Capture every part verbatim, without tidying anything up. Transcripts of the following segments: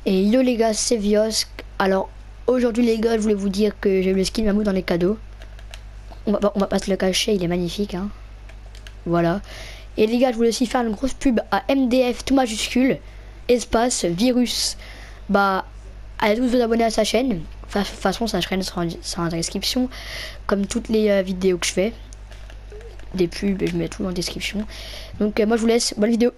Et yo les gars, c'est Vios. Alors aujourd'hui les gars, je voulais vous dire que j'ai eu le skin Mammouth dans les cadeaux. On va, on va pas se le cacher, il est magnifique hein. Voilà. Et les gars, je voulais aussi faire une grosse pub à M D F tout majuscule, espace, virus. Bah, allez tous vous abonner à sa chaîne. De toute façon, sa chaîne sera en, en description, comme toutes les euh, vidéos que je fais. Des pubs, je mets tout en description. Donc euh, moi je vous laisse, bonne vidéo.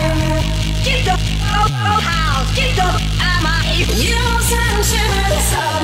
You send shivers